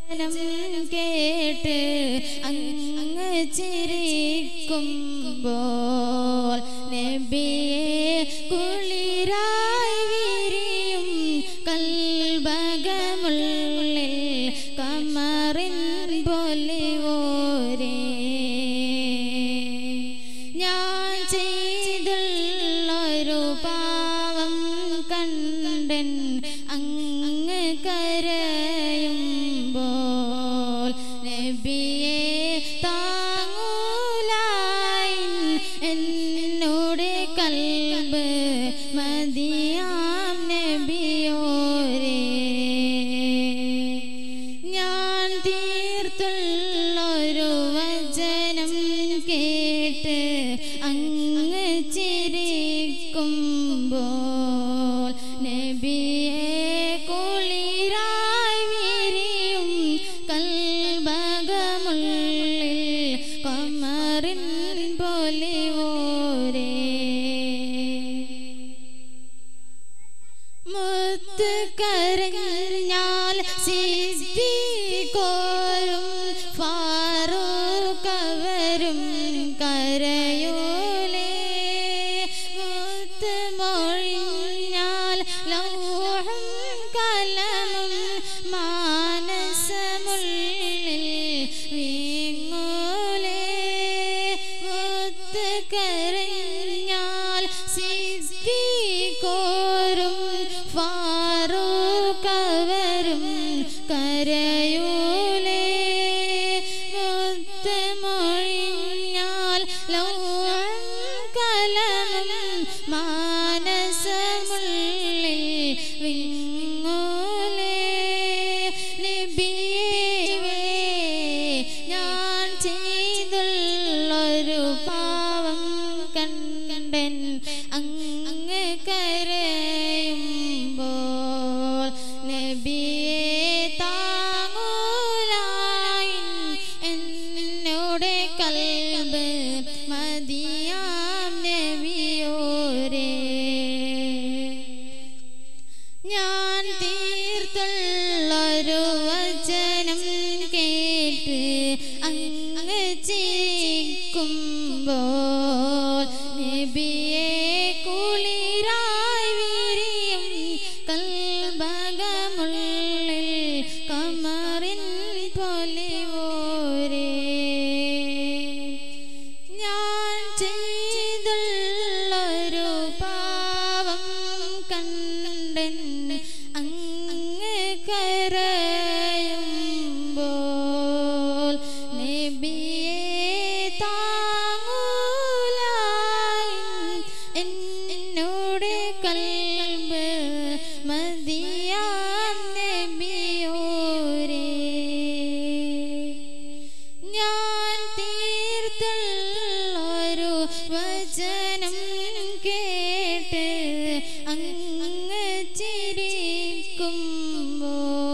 കേട്ട് അങ്ങ് ചിരിക്കുമ്പോൾ നബിയെ കുളിരായി വിരിയും കൽബകമുള്ളിൽ കമറിൻ പൊലിവോരേ ഞാൻ ചെയ്തുള്ളൊരു പാവം കണ്ടൻ അങ്ങ് കരയുമ്പോൾ നബിയെ താങ്ങൂലായി എന്നോട് കൽബ് മദിയാം നബിയോരേ ഞാൻ തീർത്തുള്ളൊരു വചനം കേട്ട് അങ്ങ് ചിരിക്കുമ്പോൾ നബിയെ കുളിരായി വിരിയും കൽബകമുള്ളിൽ കമറിൻ പൊലിവോരേ മുത്ത് കരഞ്ഞാൽ സിദ്ദീഖോരും ഫാറൂഖവരും കരയൂലേ മുത്ത് മൊഴിഞ്ഞാൽ ലൗഹും കലമും മാനസമുള്ളിൽ വീങ്ങൂലേ മുത്ത് കരഞ്ഞാൽ സിദ്ദീഖോരും ഫാറൂഖവരും കരയൂലേ മുത്ത് മൊഴിഞ്ഞാൽ ലൗഹും കലമും മാനസമുള്ളിൽ വിങ്ങൂലേ നബിയേ ഞാൻ ചെയ്തുള്ളൊരു പാവം കണ്ടൻ അങ്ങ് കരയുമ്പോൾ നബിയെ താങ്ങൂലായി എന്നോട് കൽബ് മദിയാം നബിയോരേ ഞാൻ തീർത്തുള്ളൊരു വചനം കേട്ട് അങ്ങ് ചിരിക്കുമ്പോൾ നബിയെ കുളിരായി വിരിയും കൽബകമുള്ളിൽ കമറിൻ പൊലിവോരേ ഞാൻ ചെയ്തുള്ളൊരു പാവം കണ്ടൻ അങ്ങ് കരയുമ്പോൾ നബിയെ താങ്ങൂലായി എന്നോട് കൽബ് മദിയാം നബിയോരേ ഞാൻ തീർത്തുള്ളൊരു വചനം കേട്ട് അങ്ങ് ചിരിക്കുമ്പോൾ